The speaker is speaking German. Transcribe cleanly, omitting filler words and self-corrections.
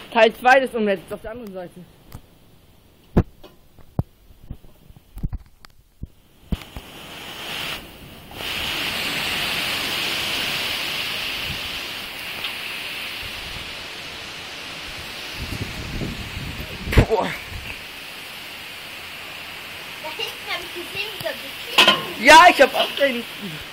Teil 2 des Omelettes auf der anderen Seite. Boah. Da hinten habe ich gesehen, wie das so. Ja, ich hab auch den.